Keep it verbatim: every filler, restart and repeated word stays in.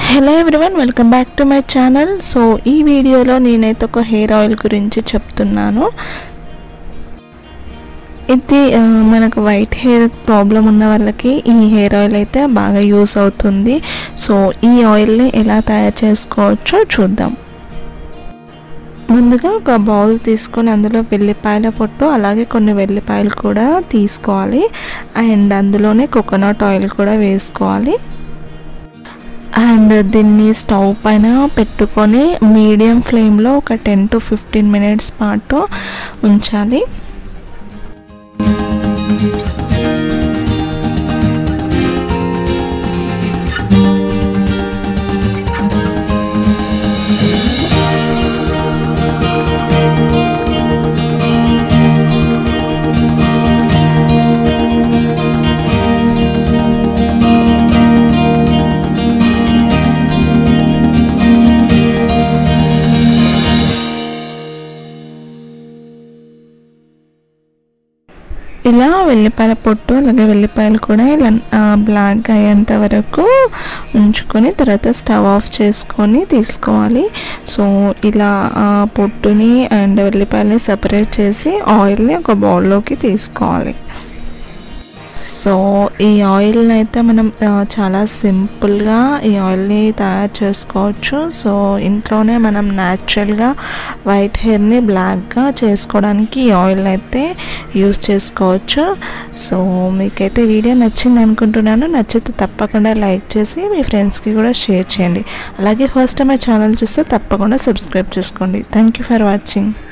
Hello everyone, welcome back to my channel. So ఈ వీడియోలో నేనైతే ఒక హెయిర్ ఆయిల్ గురించి చెప్తున్నాను. ఇది మనకు వైట్ హెయిర్ ప్రాబ్లం ఉన్న వాళ్ళకి ఈ హెయిర్ ఆయిల్ అయితే బాగా యూస్ అవుతుంది. సో ఈ ఆయిల్ని ఎలా తయారు చేసుకోవచ్చో చూద్దాం. ముందుగా ఒక బౌల్ తీసుకొని అందులో వెల్లిపాయల పొట్టు అలాగే కొన్ని వెల్లిపాయలు కూడా తీసుకోవాలి. అండ్ అందులోనే కోకోనట్ ఆయిల్ కూడా వేసుకోవాలి. అండ్ దీన్ని స్టవ్ పైన పెట్టుకొని మీడియం ఫ్లేమ్లో ఒక టెన్ టు ఫిఫ్టీన్ మినిట్స్ పాటు ఉంచాలి. ఇలా వెల్లిపాయల పొట్టు అలాగే వెల్లిపాయలు కూడా ఇలా బ్లాక్ అయ్యేంత వరకు ఉంచుకొని తర్వాత స్టవ్ ఆఫ్ చేసుకొని తీసుకోవాలి. సో ఇలా పొట్టుని అండ్ వెల్లిపాయలని సపరేట్ చేసి ఆయిల్ని ఒక బౌల్లోకి తీసుకోవాలి. సో ఈ ఆయిల్ని అయితే మనం చాలా సింపుల్గా ఈ ఆయిల్ని తయారు చేసుకోవచ్చు. సో ఇంట్లోనే మనం న్యాచురల్గా వైట్ హెయిర్ని బ్లాక్గా చేసుకోవడానికి ఈ ఆయిల్ అయితే యూస్ చేసుకోవచ్చు. సో మీకైతే వీడియో నచ్చింది అనుకుంటున్నాను. నచ్చితే తప్పకుండా లైక్ చేసి మీ ఫ్రెండ్స్కి కూడా షేర్ చేయండి. అలాగే ఫస్ట్ టైం మా ఛానల్ చూస్తే తప్పకుండా సబ్స్క్రైబ్ చేసుకోండి. Thank you for watching.